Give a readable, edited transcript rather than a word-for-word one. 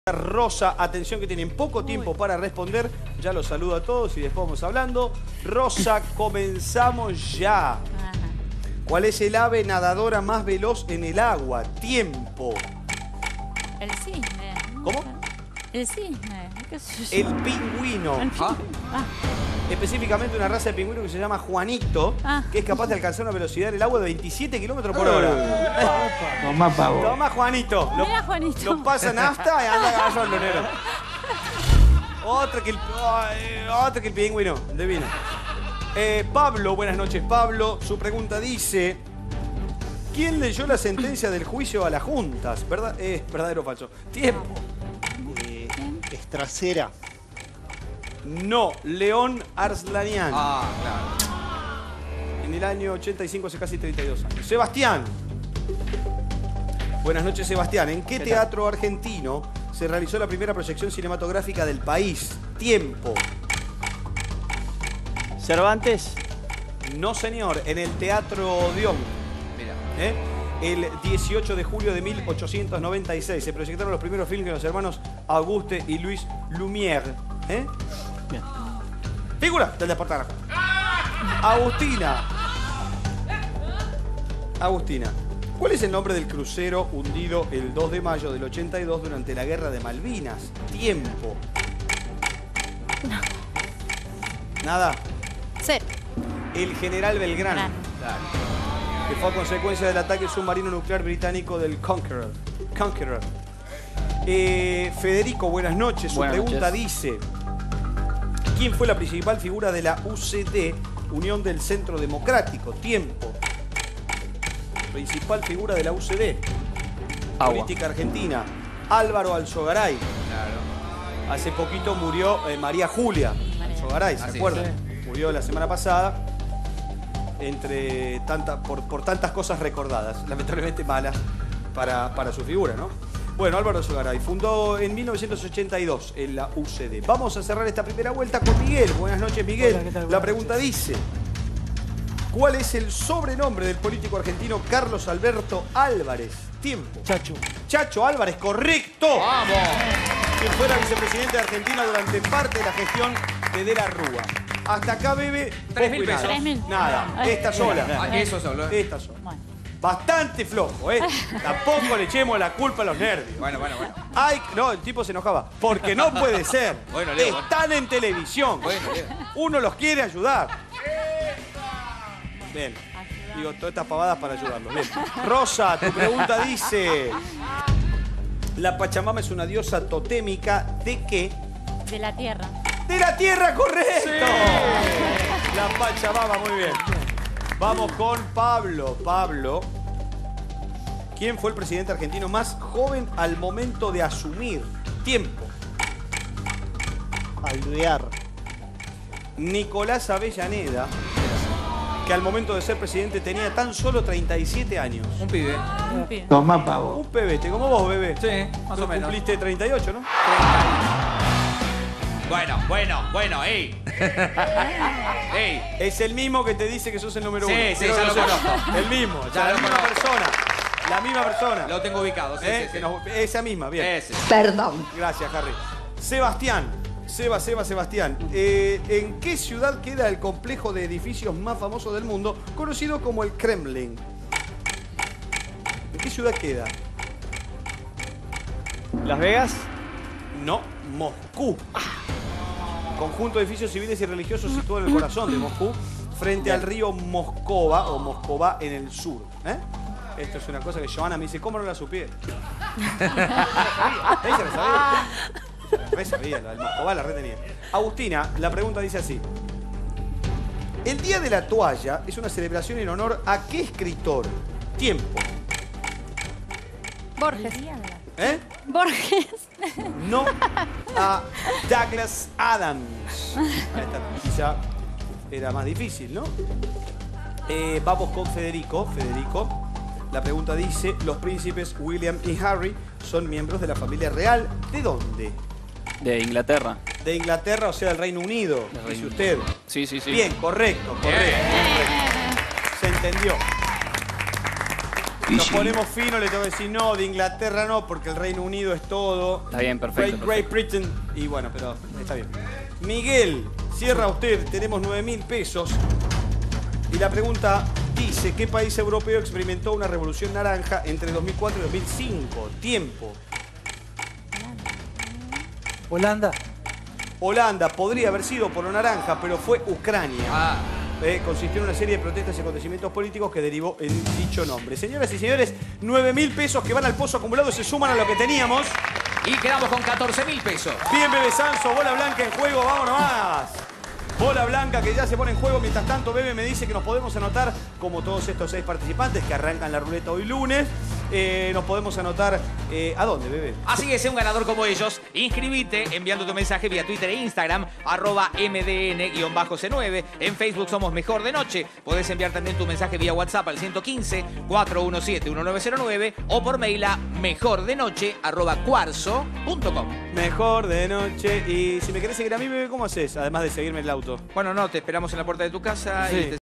Rosa, atención que tienen poco tiempo para responder. Ya los saludo a todos y después vamos hablando. Rosa, comenzamos ya. ¿Cuál es el ave nadadora más veloz en el agua? Tiempo. El cisne. ¿Cómo? El cisne. ¿Qué sé yo? El pingüino. Específicamente una raza de pingüino que se llama Juanito, que es capaz de alcanzar una velocidad en el agua de 27 kilómetros por hora. Tomá, pavo. Toma, Juanito. Mira, Juanito. Lo pasan hasta y anda agarrando, negro. Otro que el pingüino. Divino. Pablo, buenas noches, Pablo. Su pregunta dice: ¿quién leyó la sentencia del juicio a las juntas? ¿Verdadero o falso? Tiempo. Estracera. No, León Arslanian. Ah, claro. En el año 85, hace casi 32 años. Sebastián. Buenas noches, Sebastián. ¿En qué teatro argentino se realizó la primera proyección cinematográfica del país? Tiempo. Cervantes. No, señor. En el Teatro Dion. Mira. El 18 de julio de 1896 se proyectaron los primeros filmes de los hermanos Auguste y Louis Lumière. Bien. Figura del Deportar. Agustina, ¿cuál es el nombre del crucero hundido el 2 de mayo del 82 durante la Guerra de Malvinas? Tiempo. Nada. Cero. El General Belgrano. Claro. Que fue a consecuencia del ataque submarino nuclear británico del Conqueror. Federico, buenas noches. Su Buenas pregunta noches. dice: ¿quién fue la principal figura de la UCD, Unión del Centro Democrático? Tiempo. Principal figura de la UCD. Agua. Política argentina. Álvaro Alzogaray. Claro. Hace poquito murió María Julia Alzogaray, ¿se Ah, sí, acuerdan? Murió la semana pasada por tantas cosas recordadas, lamentablemente malas para su figura, ¿no? Bueno, Álvaro Alzogaray fundó en 1982 en la UCD. Vamos a cerrar esta primera vuelta con Miguel. Buenas noches, Miguel. Hola, ¿qué tal? La pregunta dice: ¿cuál es el sobrenombre del político argentino Carlos Alberto Álvarez? Tiempo. Chacho. Chacho Álvarez, correcto. ¡Vamos! Quien fuera vicepresidente de Argentina durante parte de la gestión de la Rúa. Hasta acá, Bebe, 3.000 pesos. 3.000. Nada, esta sola. Ah, eso solo. Esta sola. Bueno. Bastante flojo, ¿eh? Tampoco le echemos la culpa a los nervios. Bueno. Ay, no, el tipo se enojaba. Porque no puede ser. Bueno, Leo. Están en televisión. Bueno, Leo. Uno los quiere ayudar. Bien. Digo, todas estas pavadas para ayudarlos. Bien. Rosa, tu pregunta dice: la Pachamama es una diosa totémica ¿de qué? De la tierra. ¡De la tierra, correcto! La Pachamama, muy bien. Vamos con Pablo. Pablo, ¿quién fue el presidente argentino más joven al momento de asumir? Tiempo. Alvear. Nicolás Avellaneda, que al momento de ser presidente tenía tan solo 37 años. Un pibe. Un pibe. Tomá, pavo. Un pebete, como vos, bebé. Sí, más Tú o menos. cumpliste 38, ¿no? Bueno, ey. Ey. Es el mismo que te dice que sos el número Sí, uno. sí, Creo ya que lo sos conozco. El mismo, Ya la lo misma conozco. persona. La misma persona. Lo tengo ubicado, sí, sí. Esa misma, bien. Ese. Perdón. Gracias, Harry. Sebastián. Sebastián. ¿En qué ciudad queda el complejo de edificios más famoso del mundo, conocido como el Kremlin? ¿En qué ciudad queda? Las Vegas. No, Moscú. Conjunto de edificios civiles y religiosos situado en el corazón de Moscú, frente al río Moscova o Moscova en el sur. Esto es una cosa que Joana me dice: ¿cómo no la supiera? Ella lo sabía. Re sabía, la del Moscova la retenía. Agustina, la pregunta dice así: el Día de la Toalla es una celebración en honor a ¿qué escritor? Tiempo. Borges. Borges. No a Douglas Adams. Esta quizá era más difícil, ¿no? Vamos con Federico. Federico, la pregunta dice: los príncipes William y Harry son miembros de la familia real. ¿De dónde? De Inglaterra. De Inglaterra, o sea, del Reino Unido, Del dice Reino usted. Sí. Bien, correcto. Se entendió. Nos ponemos fino, le tengo que decir no, de Inglaterra no, porque el Reino Unido es todo. Está bien, perfecto. Great Britain. Y bueno, pero está bien. Miguel, cierra usted, tenemos 9.000 pesos. Y la pregunta dice, ¿qué país europeo experimentó una revolución naranja entre 2004 y 2005? Tiempo. Holanda. Holanda podría haber sido por lo naranja, pero fue Ucrania. Ah. Consistió en una serie de protestas y acontecimientos políticos que derivó en dicho nombre. Señoras y señores, 9.000 pesos que van al pozo acumulado se suman a lo que teníamos. Y quedamos con 14.000 pesos. Bien, Bebe Sanso, bola blanca en juego, vamos nomás. Bola blanca que ya se pone en juego. Mientras tanto, Bebe me dice que nos podemos anotar, como todos estos 6 participantes que arrancan la ruleta hoy lunes, nos podemos anotar... ¿A dónde, Bebe? Así que sé un ganador como ellos. Inscribite enviando tu mensaje vía Twitter e Instagram, @mdn_c9. En Facebook somos Mejor de Noche. Podés enviar también tu mensaje vía WhatsApp al 115-417-1909 o por mail a mejordenoche@cuarzo.com. Mejor de noche. Y si me querés seguir a mí, Bebe, ¿cómo haces? Además de seguirme en el auto. Bueno, no, te esperamos en la puerta de tu casa Sí. y te